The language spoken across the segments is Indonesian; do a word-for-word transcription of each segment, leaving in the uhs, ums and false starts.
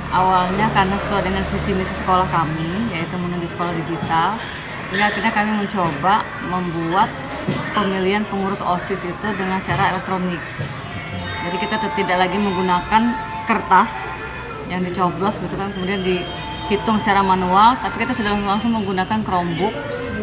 Awalnya karena sesuai dengan visi misi sekolah kami, yaitu menuju sekolah digital, sehingga akhirnya kami mencoba membuat pemilihan pengurus OSIS itu dengan cara elektronik. Jadi kita tidak lagi menggunakan kertas yang dicoblos gitu kan, kemudian dihitung secara manual, tapi kita sudah langsung menggunakan Chromebook.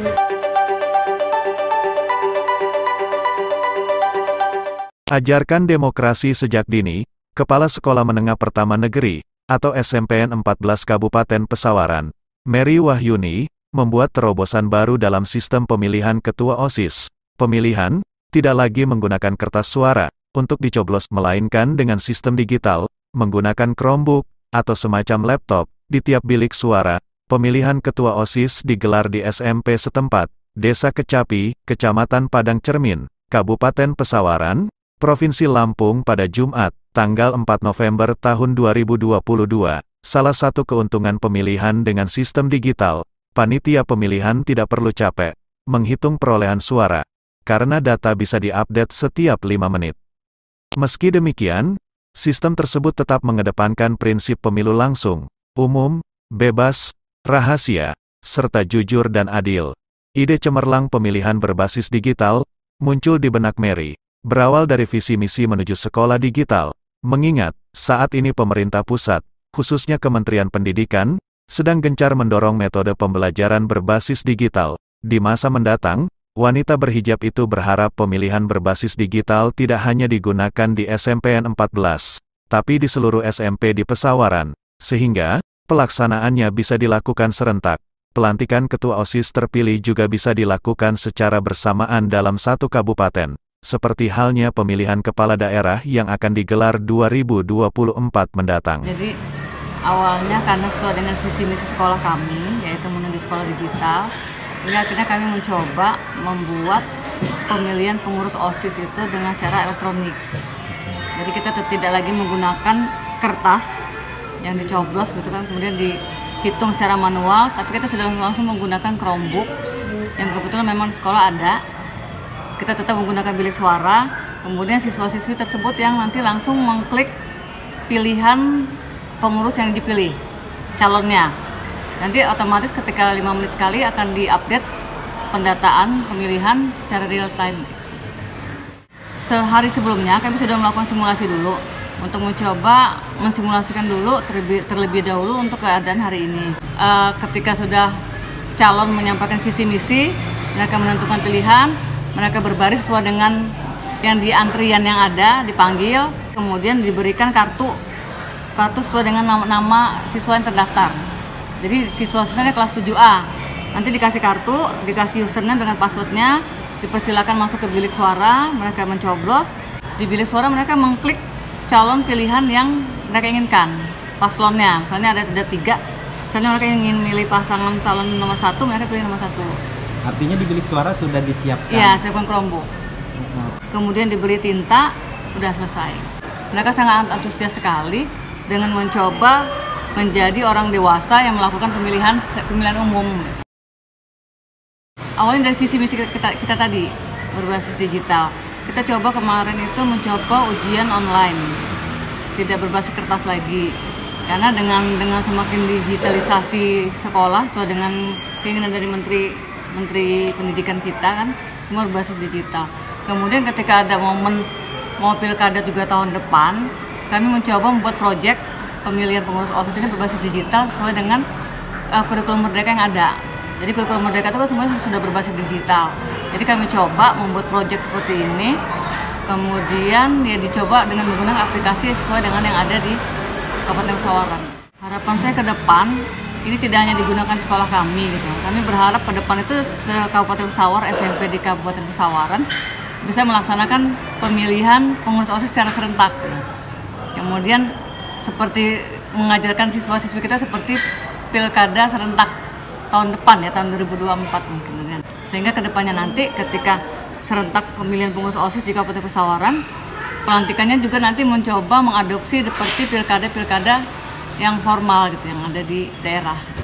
Ajarkan demokrasi sejak dini, Kepala Sekolah Menengah Pertama Negeri, atau S M P N empat belas Kabupaten Pesawaran, Mary Wahyuni, membuat terobosan baru dalam sistem pemilihan ketua OSIS. Pemilihan, tidak lagi menggunakan kertas suara, untuk dicoblos melainkan dengan sistem digital, menggunakan Chromebook, atau semacam laptop, di tiap bilik suara. Pemilihan ketua OSIS digelar di S M P setempat, Desa Kecapi, Kecamatan Padang Cermin, Kabupaten Pesawaran, Provinsi Lampung pada Jumat, tanggal empat November tahun dua ribu dua puluh dua. Salah satu keuntungan pemilihan dengan sistem digital, panitia pemilihan tidak perlu capek menghitung perolehan suara, karena data bisa diupdate setiap lima menit. Meski demikian, sistem tersebut tetap mengedepankan prinsip pemilu langsung, umum, bebas, rahasia, serta jujur dan adil. Ide cemerlang pemilihan berbasis digital muncul di benak Mary, berawal dari visi misi menuju sekolah digital, mengingat, saat ini pemerintah pusat, khususnya Kementerian Pendidikan, sedang gencar mendorong metode pembelajaran berbasis digital. Di masa mendatang, wanita berhijab itu berharap pemilihan berbasis digital tidak hanya digunakan di S M P N empat belas, tapi di seluruh S M P di Pesawaran, sehingga, pelaksanaannya bisa dilakukan serentak. Pelantikan ketua OSIS terpilih juga bisa dilakukan secara bersamaan dalam satu kabupaten, seperti halnya pemilihan kepala daerah yang akan digelar dua ribu dua puluh empat mendatang. Jadi awalnya karena sesuai dengan visi misi sekolah kami, yaitu menuju sekolah digital, sehingga akhirnya kami mencoba membuat pemilihan pengurus OSIS itu dengan cara elektronik. Jadi kita tidak lagi menggunakan kertas yang dicoblos gitu kan, kemudian dihitung secara manual, tapi kita sudah langsung menggunakan Chromebook yang kebetulan memang di sekolah ada. Kita tetap menggunakan bilik suara, kemudian siswa-siswi tersebut yang nanti langsung mengklik pilihan pengurus yang dipilih, calonnya. Nanti otomatis ketika lima menit sekali akan diupdate pendataan pemilihan secara real time. Sehari sebelumnya kami sudah melakukan simulasi dulu, untuk mencoba mensimulasikan dulu terlebih, terlebih dahulu untuk keadaan hari ini. E, ketika sudah calon menyampaikan visi misi, mereka menentukan pilihan, mereka berbaris sesuai dengan yang di antrian yang ada, dipanggil, kemudian diberikan kartu kartu sesuai dengan nama-nama siswa yang terdaftar. Jadi siswa-siswanya kelas tujuh A, nanti dikasih kartu, dikasih username dengan passwordnya, dipersilakan masuk ke bilik suara, mereka mencoblos. Di bilik suara mereka mengklik calon pilihan yang mereka inginkan, paslonnya. Misalnya ada, ada tiga, misalnya mereka ingin milih pasangan calon nomor satu, mereka pilih nomor satu. Artinya di bilik suara sudah disiapkan? Iya, siapkan Chromebook. Kemudian diberi tinta, udah selesai. Mereka sangat antusias sekali dengan mencoba menjadi orang dewasa yang melakukan pemilihan pemilihan umum. Awalnya dari visi misi kita, kita tadi, berbasis digital. Kita coba kemarin itu mencoba ujian online, tidak berbasis kertas lagi. Karena dengan dengan semakin digitalisasi sekolah, sesuai dengan keinginan dari Menteri Menteri Pendidikan kita kan, semua berbasis digital. Kemudian ketika ada momen mau pilkada juga tahun depan, kami mencoba membuat proyek pemilihan pengurus OSIS ini berbasis digital sesuai dengan uh, kurikulum merdeka yang ada. Jadi kurikulum merdeka itu kan semuanya sudah berbasis digital. Jadi kami coba membuat proyek seperti ini, kemudian ya dicoba dengan menggunakan aplikasi sesuai dengan yang ada di Kabupaten Pesawaran. Harapan saya ke depan, ini tidak hanya digunakan sekolah kami gitu. Kami berharap ke depan itu se-Kabupaten Pesawaran, S M P di Kabupaten Pesawaran bisa melaksanakan pemilihan pengurus OSIS secara serentak. Kemudian seperti mengajarkan siswa-siswi kita seperti pilkada serentak tahun depan ya, tahun dua ribu dua puluh empat mungkin. Sehingga ke depannya nanti ketika serentak pemilihan pengurus OSIS di Kabupaten Pesawaran, pelantikannya juga nanti mencoba mengadopsi seperti pilkada-pilkada yang formal gitu, yang ada di daerah.